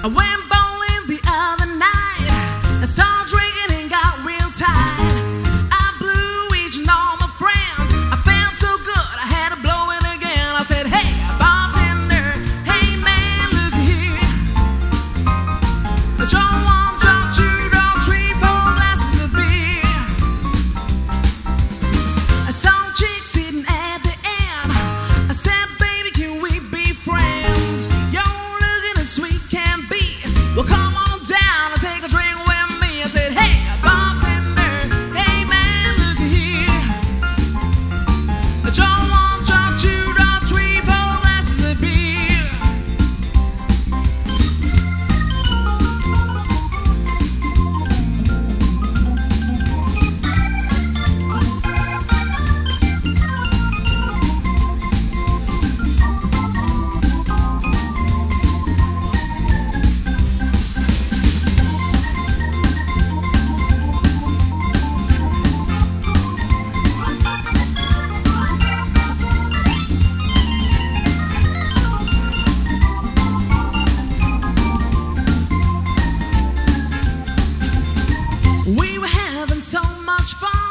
I went bowling the other night. I started drinking and got real tired. I blew each and all my friends. I felt so good, I had to blow it again. I said, hey, bartender, hey man, look here. Draw one, draw two, draw three, four glasses of beer. I saw chicks sitting at the end. I said, baby, can we be friends? You're looking as sweet can be. Well, come on down and take a drink with me. I said, hey, bartender, hey man, look here. Draw one, draw two, draw three, four glasses of beer. We were having so much fun.